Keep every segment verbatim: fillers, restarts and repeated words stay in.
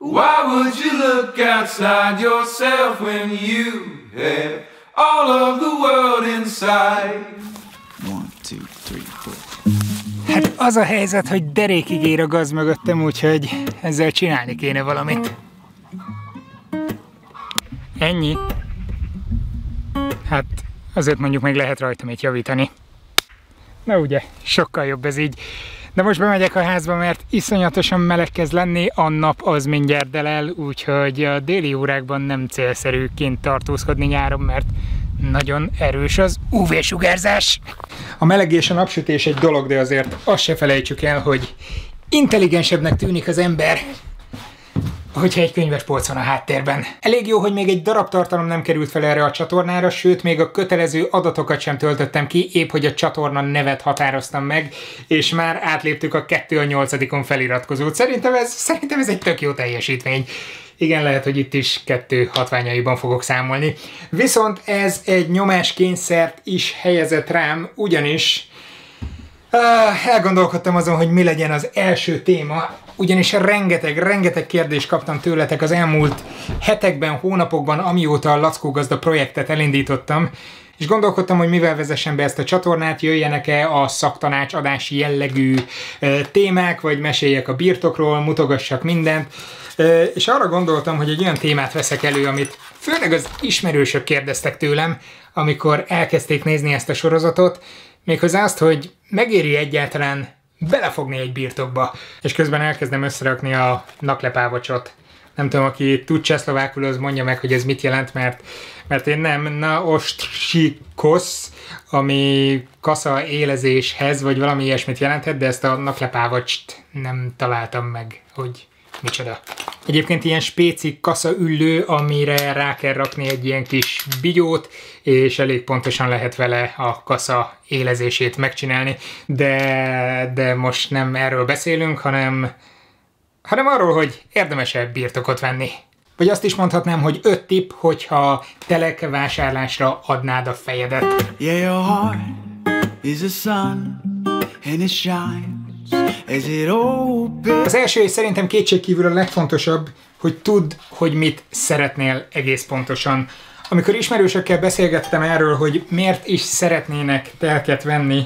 Why would you look outside yourself when you have all of the world inside? One, two, three, four. Hát az a helyzet, hogy derékig ér a gaz mögöttem, úgyhogy ezzel csinálni kéne valamit. Ennyi. Hát azért mondjuk még lehet rajta mit javítani. Na ugye, sokkal jobb ez így. De most bemegyek a házba, mert iszonyatosan meleg kezd lenni, a nap az mindjárt del el, úgyhogy a déli órákban nem célszerű kint tartózkodni nyáron, mert nagyon erős az ú vé-sugárzás. A meleg és a napsütés egy dolog, de azért azt se felejtsük el, hogy intelligensebbnek tűnik az ember, hogyha egy könyvespolc van a háttérben. Elég jó, hogy még egy darab tartalom nem került fel erre a csatornára, sőt, még a kötelező adatokat sem töltöttem ki, épp hogy a csatorna nevet határoztam meg, és már átléptük a kettő a nyolcadikon feliratkozót. Szerintem ez, szerintem ez egy tök jó teljesítmény. Igen, lehet, hogy itt is kettő hatványaiban fogok számolni. Viszont ez egy nyomáskényszert is helyezett rám, ugyanis Uh, elgondolkodtam azon, hogy mi legyen az első téma, ugyanis rengeteg, rengeteg kérdést kaptam tőletek az elmúlt hetekben, hónapokban, amióta a Lackó Gazda projektet elindítottam, és gondolkodtam, hogy mivel vezessen be ezt a csatornát, jöjjenek-e a szaktanácsadási jellegű uh, témák, vagy meséljek a birtokról, mutogassak mindent, uh, és arra gondoltam, hogy egy olyan témát veszek elő, amit főleg az ismerősök kérdeztek tőlem, amikor elkezdték nézni ezt a sorozatot, méghozzá azt, hogy megéri egyáltalán belefogni egy birtokba, és közben elkezdem összerakni a naklepávacsot. Nem tudom, aki tud csehszlovákul, az mondja meg, hogy ez mit jelent, mert, mert én nem. Na ostsikos, ami kasza élezéshez, vagy valami ilyesmit jelenthet, de ezt a naklepávacst nem találtam meg, hogy micsoda. Egyébként ilyen spéci kaszaüllő, amire rá kell rakni egy ilyen kis bigyót, és elég pontosan lehet vele a kasza élezését megcsinálni, de, de most nem erről beszélünk, hanem, hanem arról, hogy érdemes-e birtokot venni. Vagy azt is mondhatnám, hogy öt tipp, hogyha telek vásárlásra adnád a fejedet. Yeah, your heart is a sun and it shines. Az első és szerintem kétségkívül a legfontosabb, hogy tudd, hogy mit szeretnél egész pontosan. Amikor ismerősökkel beszélgettem erről, hogy miért is szeretnének telket venni,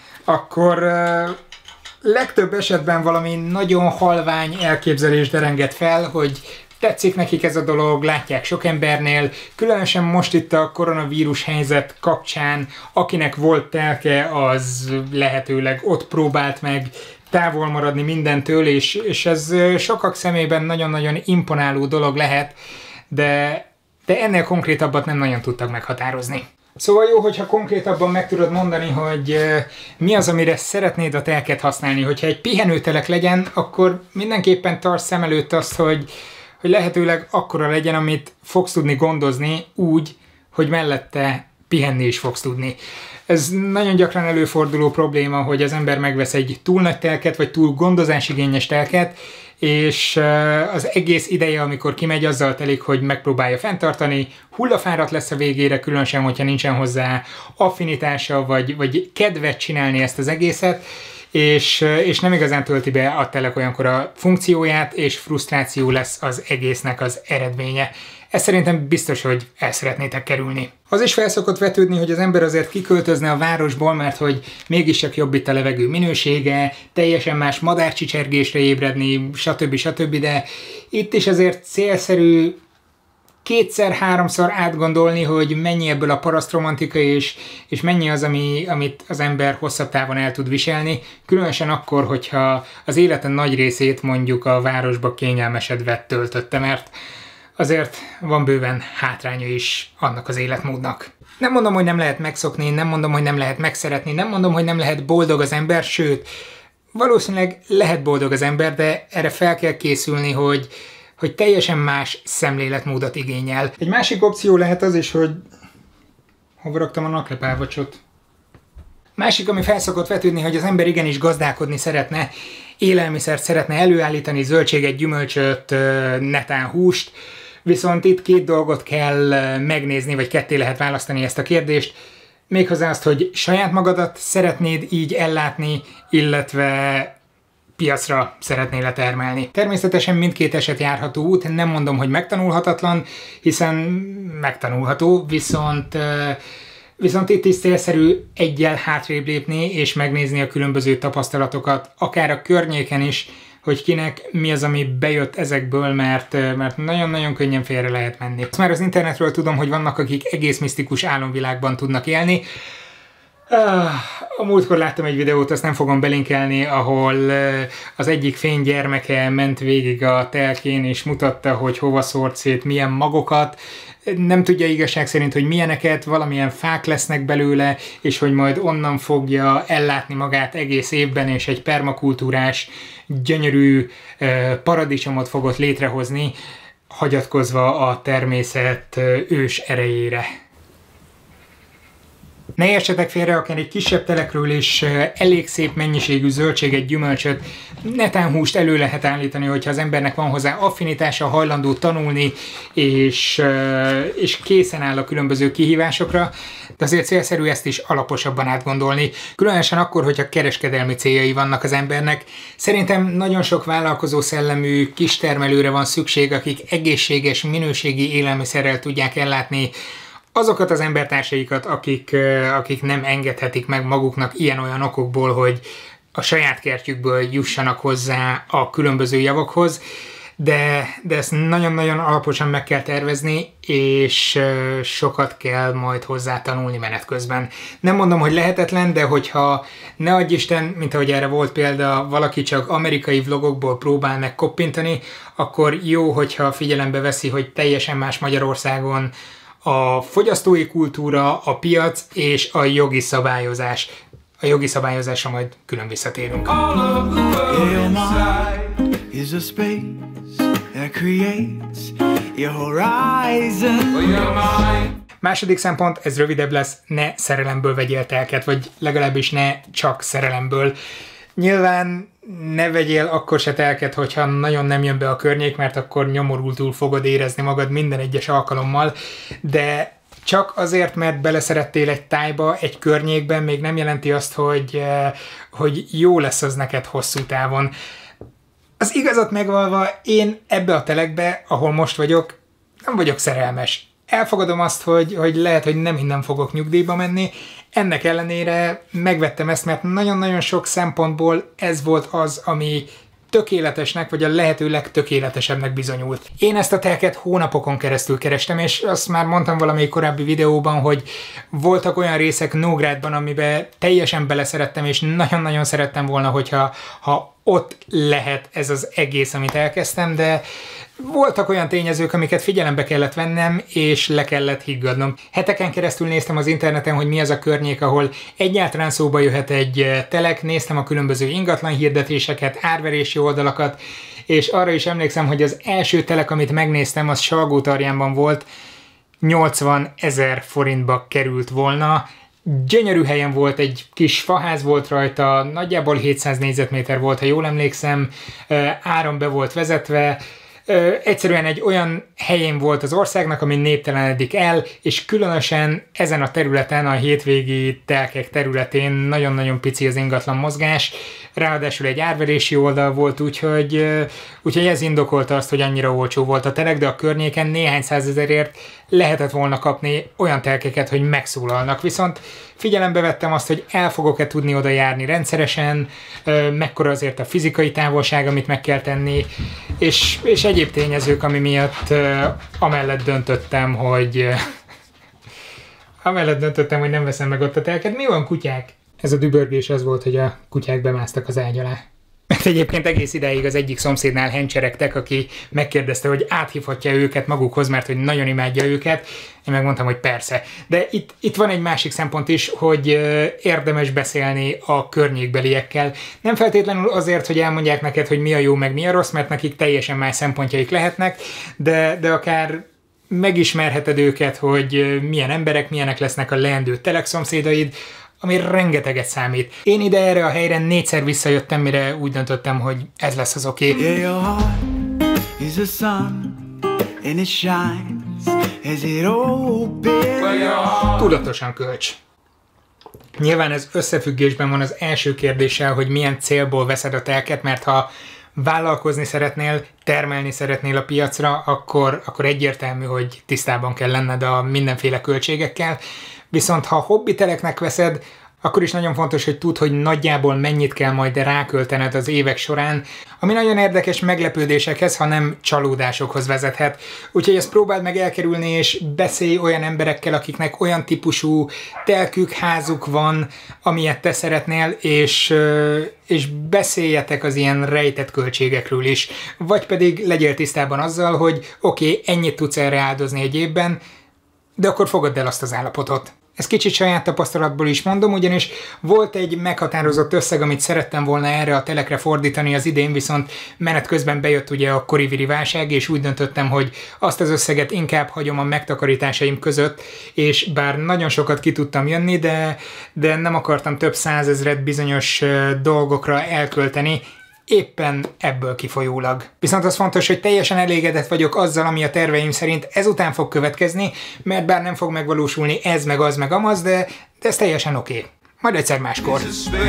akkor uh, legtöbb esetben valami nagyon halvány elképzelés derengett fel, hogy tetszik nekik ez a dolog, látják sok embernél, különösen most itt a koronavírus helyzet kapcsán, akinek volt telke, az lehetőleg ott próbált meg távol maradni mindentől, és, és ez sokak szemében nagyon-nagyon imponáló dolog lehet, de, de ennél konkrétabbat nem nagyon tudtak meghatározni. Szóval jó, hogyha konkrétabban meg tudod mondani, hogy mi az, amire szeretnéd a telket használni. Hogyha egy pihenőtelek legyen, akkor mindenképpen tarts szem előtt azt, hogy, hogy lehetőleg akkora legyen, amit fogsz tudni gondozni úgy, hogy mellette pihenni is fogsz tudni. Ez nagyon gyakran előforduló probléma, hogy az ember megvesz egy túl nagy telket, vagy túl gondozásigényes telket, és az egész ideje, amikor kimegy, azzal telik, hogy megpróbálja fenntartani, hullafáradt lesz a végére, különösen, hogyha nincsen hozzá affinitása, vagy, vagy kedvet csinálni ezt az egészet, és, és nem igazán tölti be a telek olyankor a funkcióját, és frusztráció lesz az egésznek az eredménye. Ezt szerintem biztos, hogy el szeretnétek kerülni. Az is felszokott vetődni, hogy az ember azért kiköltözne a városból, mert hogy mégis csak jobb itt a levegő minősége, teljesen más madárcsicsergésre ébredni, stb. stb. De itt is azért célszerű kétszer-háromszor átgondolni, hogy mennyi ebből a parasztromantika, és, és mennyi az, ami, amit az ember hosszabb távon el tud viselni, különösen akkor, hogyha az életen nagy részét mondjuk a városba kényelmesedve töltötte, mert azért van bőven hátránya is annak az életmódnak. Nem mondom, hogy nem lehet megszokni, nem mondom, hogy nem lehet megszeretni, nem mondom, hogy nem lehet boldog az ember, sőt, valószínűleg lehet boldog az ember, de erre fel kell készülni, hogy, hogy teljesen más szemléletmódot igényel. Egy másik opció lehet az is, hogy hova raktam a naklepávacsot. Másik, ami felszokott vetődni, hogy az ember igenis gazdálkodni szeretne, élelmiszert szeretne előállítani, zöldséget, gyümölcsöt, netán húst, viszont itt két dolgot kell megnézni, vagy ketté lehet választani ezt a kérdést, méghozzá azt, hogy saját magadat szeretnéd így ellátni, illetve piacra szeretné letermelni. Természetesen mindkét eset járható út, nem mondom, hogy megtanulhatatlan, hiszen megtanulható, viszont Viszont itt is célszerű egyel hátrébb lépni és megnézni a különböző tapasztalatokat, akár a környéken is, hogy kinek mi az, ami bejött ezekből, mert, mert nagyon-nagyon könnyen félre lehet menni. Azt már az internetről tudom, hogy vannak, akik egész misztikus álomvilágban tudnak élni. A múltkor láttam egy videót, azt nem fogom belinkelni, ahol az egyik fény gyermeke ment végig a telkén, és mutatta, hogy hova szórt szét milyen magokat. Nem tudja igazság szerint, hogy milyeneket, valamilyen fák lesznek belőle, és hogy majd onnan fogja ellátni magát egész évben, és egy permakultúrás, gyönyörű paradicsomot fogott létrehozni, hagyatkozva a természet ős erejére. Ne értsetek félre, akár egy kisebb telekről is elég szép mennyiségű zöldséget, gyümölcsöt, netán húst elő lehet állítani, hogyha az embernek van hozzá affinitása, hajlandó tanulni, és, és készen áll a különböző kihívásokra, de azért célszerű ezt is alaposabban átgondolni, különösen akkor, hogyha kereskedelmi céljai vannak az embernek. Szerintem nagyon sok vállalkozó szellemű kistermelőre van szükség, akik egészséges, minőségi élelmiszerrel tudják ellátni azokat az embertársaikat, akik, akik nem engedhetik meg maguknak ilyen-olyan okokból, hogy a saját kertjükből jussanak hozzá a különböző javakhoz, de, de ezt nagyon-nagyon alaposan meg kell tervezni, és sokat kell majd hozzá tanulni menet közben. Nem mondom, hogy lehetetlen, de hogyha ne adj Isten, mint ahogy erre volt példa, valaki csak amerikai vlogokból próbál meg koppintani, akkor jó, hogyha figyelembe veszi, hogy teljesen más Magyarországon a fogyasztói kultúra, a piac és a jogi szabályozás. A jogi szabályozásra majd külön visszatérünk. Második szempont, ez rövidebb lesz, ne szerelemből vegyél telket, vagy legalábbis ne csak szerelemből. Nyilván ne vegyél akkor se telket, hogyha nagyon nem jön be a környék, mert akkor nyomorultul fogod érezni magad minden egyes alkalommal, de csak azért, mert beleszerettél egy tájba, egy környékben, még nem jelenti azt, hogy, hogy jó lesz az neked hosszú távon. Az igazat megvalva, én ebbe a telekbe, ahol most vagyok, nem vagyok szerelmes. Elfogadom azt, hogy, hogy lehet, hogy nem innen fogok nyugdíjba menni, ennek ellenére megvettem ezt, mert nagyon-nagyon sok szempontból ez volt az, ami tökéletesnek, vagy a lehető legtökéletesebbnek bizonyult. Én ezt a telket hónapokon keresztül kerestem, és azt már mondtam valamelyik korábbi videóban, hogy voltak olyan részek Nógrádban, amiben teljesen beleszerettem, és nagyon-nagyon szerettem volna, hogyha ha ott lehet ez az egész, amit elkezdtem, de voltak olyan tényezők, amiket figyelembe kellett vennem, és le kellett higgadnom. Heteken keresztül néztem az interneten, hogy mi az a környék, ahol egyáltalán szóba jöhet egy telek, néztem a különböző ingatlan hirdetéseket, árverési oldalakat, és arra is emlékszem, hogy az első telek, amit megnéztem, az Salgótarjánban volt, nyolcvan ezer forintba került volna. Gyönyörű helyen volt, egy kis faház volt rajta, nagyjából hétszáz négyzetméter volt, ha jól emlékszem, áram be volt vezetve, Ö, egyszerűen egy olyan helyén volt az országnak, ami néptelenedik el, és különösen ezen a területen, a hétvégi telkek területén nagyon-nagyon pici az ingatlan mozgás, ráadásul egy árverési oldal volt, úgyhogy, úgyhogy ez indokolta azt, hogy annyira olcsó volt a telek, de a környéken néhány százezerért lehetett volna kapni olyan telkeket, hogy megszólalnak. Viszont figyelembe vettem azt, hogy el fogok-e tudni oda járni rendszeresen, mekkora azért a fizikai távolság, amit meg kell tenni, és, és egyéb tényezők, ami miatt amellett döntöttem, hogy amellett döntöttem, hogy nem veszem meg ott a telket. Mi van, kutyák? Ez a dübörgés az volt, hogy a kutyák bemásztak az ágy alá. Mert egyébként egész ideig az egyik szomszédnál hencseregtek, aki megkérdezte, hogy áthívhatja őket magukhoz, mert hogy nagyon imádja őket. Én megmondtam, hogy persze. De itt, itt van egy másik szempont is, hogy érdemes beszélni a környékbeliekkel. Nem feltétlenül azért, hogy elmondják neked, hogy mi a jó, meg mi a rossz, mert nekik teljesen más szempontjaik lehetnek, de, de akár megismerheted őket, hogy milyen emberek, milyenek lesznek a leendő telekszomszédaid, ami rengeteget számít. Én ide erre a helyre négyszer visszajöttem, mire úgy döntöttem, hogy ez lesz az oké. Tudatosan kölcs. Nyilván ez összefüggésben van az első kérdéssel, hogy milyen célból veszed a telket, mert ha vállalkozni szeretnél, termelni szeretnél a piacra, akkor, akkor egyértelmű, hogy tisztában kell lenned a mindenféle költségekkel. Viszont ha hobbiteleknek veszed, akkor is nagyon fontos, hogy tudd, hogy nagyjából mennyit kell majd ráköltened az évek során, ami nagyon érdekes meglepődésekhez, ha nem csalódásokhoz vezethet. Úgyhogy ezt próbáld meg elkerülni, és beszélj olyan emberekkel, akiknek olyan típusú telkük, házuk van, amilyet te szeretnél, és, és beszéljetek az ilyen rejtett költségekről is. Vagy pedig legyél tisztában azzal, hogy oké, okay, ennyit tudsz erre áldozni egy évben, de akkor fogadd el azt az állapotot. Ezt kicsit saját tapasztalatból is mondom, ugyanis volt egy meghatározott összeg, amit szerettem volna erre a telekre fordítani az idén, viszont menet közben bejött ugye a koriviri válság, és úgy döntöttem, hogy azt az összeget inkább hagyom a megtakarításaim között, és bár nagyon sokat ki tudtam jönni, de, de nem akartam több százezret bizonyos dolgokra elkölteni, éppen ebből kifolyólag. Viszont az fontos, hogy teljesen elégedett vagyok azzal, ami a terveim szerint ezután fog következni, mert bár nem fog megvalósulni ez, meg az, meg amaz, de, de ez teljesen oké. Okay. Majd egyszer máskor.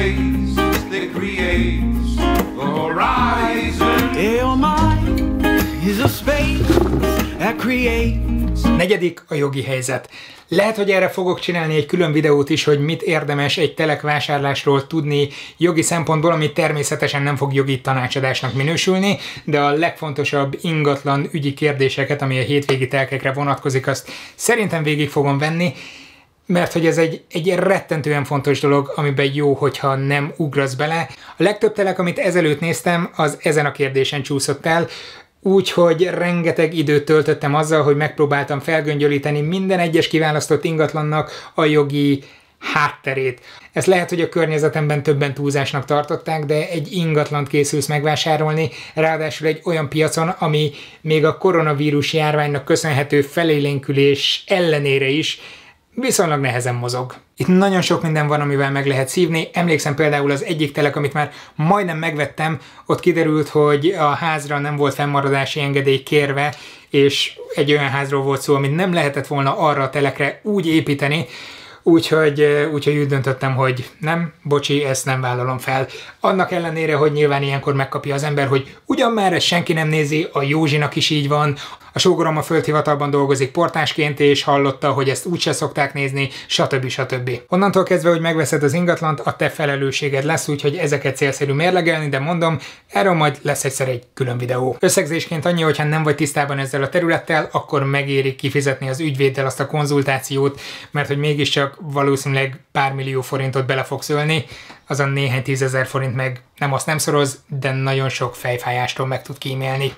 Negyedik a jogi helyzet. Lehet, hogy erre fogok csinálni egy külön videót is, hogy mit érdemes egy telek vásárlásról tudni jogi szempontból, ami természetesen nem fog jogi tanácsadásnak minősülni, de a legfontosabb ingatlan ügyi kérdéseket, ami a hétvégi telkekre vonatkozik, azt szerintem végig fogom venni, mert hogy ez egy, egy rettentően fontos dolog, amiben jó, hogyha nem ugrasz bele. A legtöbb telek, amit ezelőtt néztem, az ezen a kérdésen csúszott el, úgyhogy rengeteg időt töltöttem azzal, hogy megpróbáltam felgöngyölíteni minden egyes kiválasztott ingatlannak a jogi hátterét. Ez lehet, hogy a környezetemben többen túlzásnak tartották, de egy ingatlant készülsz megvásárolni, ráadásul egy olyan piacon, ami még a koronavírus járványnak köszönhető felélénkülés ellenére is viszonylag nehezen mozog. Itt nagyon sok minden van, amivel meg lehet szívni. Emlékszem például az egyik telek, amit már majdnem megvettem, ott kiderült, hogy a házra nem volt fennmaradási engedély kérve, és egy olyan házról volt szó, amit nem lehetett volna arra a telekre úgy építeni, úgyhogy, úgyhogy úgy döntöttem, hogy nem, bocsi, ezt nem vállalom fel. Annak ellenére, hogy nyilván ilyenkor megkapja az ember, hogy ugyan már ezt senki nem nézi, a Józsinak is így van, a sógorom a földhivatalban dolgozik portásként, és hallotta, hogy ezt úgyse szokták nézni, stb. stb. Onnantól kezdve, hogy megveszed az ingatlant, a te felelősséged lesz, úgyhogy ezeket célszerű mérlegelni, de mondom, erről majd lesz egyszer egy külön videó. Összegzésként annyi, hogyha nem vagy tisztában ezzel a területtel, akkor megéri kifizetni az ügyvéddel azt a konzultációt, mert hogy mégiscsak valószínűleg pár millió forintot bele fogsz ölni, azon néhány tízezer forint meg nem azt nem szoroz, de nagyon sok fejfájástól meg tud kímélni.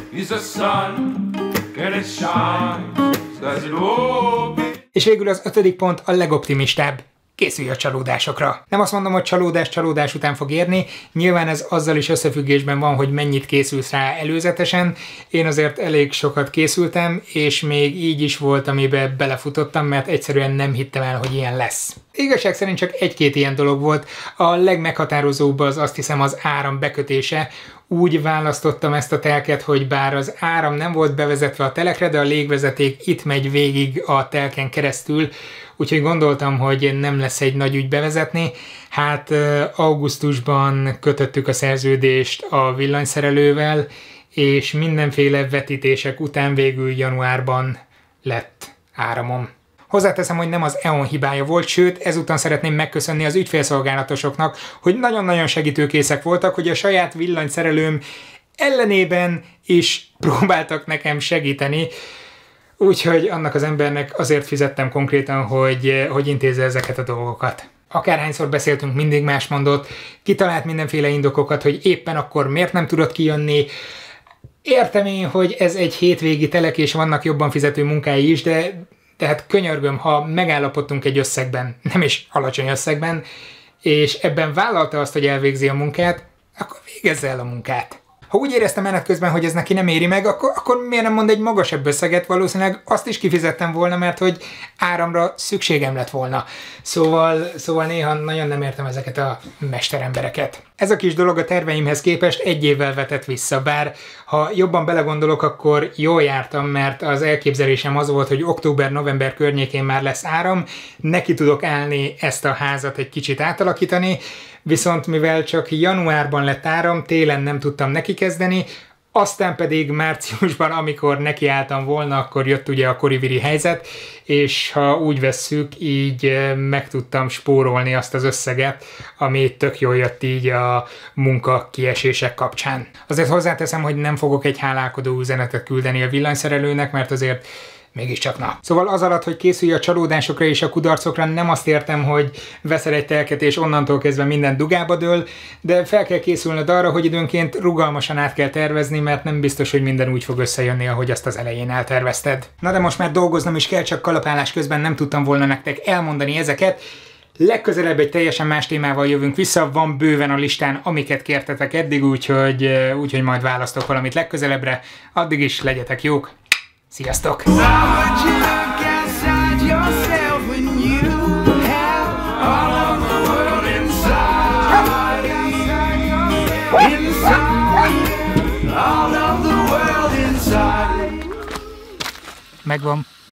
És végül az ötödik pont a legoptimistább. Készülj a csalódásokra. Nem azt mondom, hogy csalódás csalódás után fog érni, nyilván ez azzal is összefüggésben van, hogy mennyit készülsz rá előzetesen. Én azért elég sokat készültem, és még így is volt, amiben belefutottam, mert egyszerűen nem hittem el, hogy ilyen lesz. Igazság szerint csak egy-két ilyen dolog volt. A legmeghatározóbb az azt hiszem az áram bekötése. Úgy választottam ezt a telket, hogy bár az áram nem volt bevezetve a telekre, de a légvezeték itt megy végig a telken keresztül, úgyhogy gondoltam, hogy nem lesz egy nagy ügy bevezetni. Hát augusztusban kötöttük a szerződést a villanyszerelővel, és mindenféle vetítések után végül januárban lett áramom. Hozzáteszem, hogy nem az é o en hibája volt, sőt, ezúton szeretném megköszönni az ügyfélszolgálatosoknak, hogy nagyon-nagyon segítőkészek voltak, hogy a saját villanyszerelőm ellenében is próbáltak nekem segíteni, úgyhogy annak az embernek azért fizettem konkrétan, hogy, hogy intézze ezeket a dolgokat. Akárhányszor beszéltünk, mindig más mondott, kitalált mindenféle indokokat, hogy éppen akkor miért nem tudott kijönni. Értem én, hogy ez egy hétvégi telek, és vannak jobban fizető munkái is, de tehát könyörgöm, ha megállapodtunk egy összegben, nem is alacsony összegben, és ebben vállalta azt, hogy elvégzi a munkát, akkor végezze el a munkát. Ha úgy éreztem menet közben, hogy ez neki nem éri meg, akkor, akkor miért nem mond egy magasabb összeget? Valószínűleg azt is kifizettem volna, mert hogy áramra szükségem lett volna. Szóval, szóval néha nagyon nem értem ezeket a mesterembereket. Ez a kis dolog a terveimhez képest egy évvel vetett vissza, bár ha jobban belegondolok, akkor jól jártam, mert az elképzelésem az volt, hogy október-november környékén már lesz áram, neki tudok állni ezt a házat egy kicsit átalakítani, viszont mivel csak januárban lett áram, télen nem tudtam neki kezdeni, aztán pedig márciusban, amikor nekiálltam volna, akkor jött ugye a koriviri helyzet, és ha úgy vesszük, így meg tudtam spórolni azt az összeget, ami tök jól jött így a munka kiesések kapcsán. Azért hozzáteszem, hogy nem fogok egy hálálkodó üzenetet küldeni a villanyszerelőnek, mert azért mégiscsak na. Szóval az alatt, hogy készülj a csalódásokra és a kudarcokra, nem azt értem, hogy veszel egy telket és onnantól kezdve minden dugába dől, de fel kell készülnöd arra, hogy időnként rugalmasan át kell tervezni, mert nem biztos, hogy minden úgy fog összejönni, ahogy azt az elején eltervezted. Na de most már dolgoznom is kell, csak kalapálás közben nem tudtam volna nektek elmondani ezeket. Legközelebb egy teljesen más témával jövünk vissza, van bőven a listán, amiket kértetek eddig, úgyhogy, úgyhogy majd választok valamit legközelebbre. Addig is legyetek jók! Sziasztok! Megvan.